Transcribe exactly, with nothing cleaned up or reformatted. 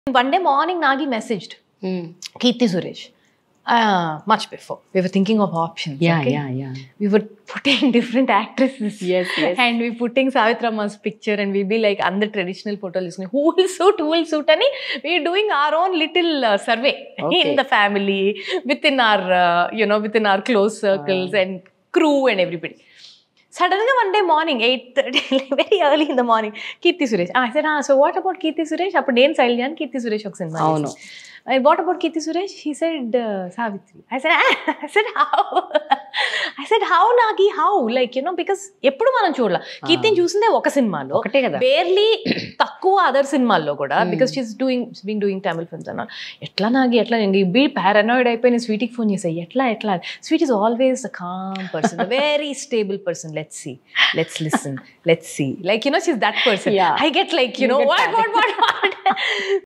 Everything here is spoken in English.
One day morning, Nagi messaged mm. Keerthy Suresh. Uh, much before. We were thinking of options. Yeah, okay? yeah, yeah. We were putting different actresses. Yes, yes. And we putting Sitaramam's picture and we'll be like, on the traditional photo listening, who will suit, who will suit? And we're doing our own little uh, survey okay. in the family, within our, uh, you know, within our close circles uh. and crew and everybody. Suddenly one day morning, eight thirty, very early in the morning, Keerthy Suresh. I said, ah, so what about Keerthy Suresh? Appu Dane Sailyan, Keerthy Suresh ok cinema. Oh no. And what about Keerthy Suresh? He said, uh, Savitri. I said, ah. I said, how? I said, how, Nagi? How? Like, you know, because eppudu manam chodala. Keerthy chusinde oka cinema lo. Barely takkuva other cinema lo kuda because she's doing, she's been doing Tamil films and all. Etla Nagi, etla Nagi, be paranoid ayipoi Sweetie phone chesai. Etla, etla. Sweetie is always a calm person, a very stable person. Let's see. Let's listen. Let's see. Like, you know, she's that person. Yeah. I get like, you, you know, what, what, what, what?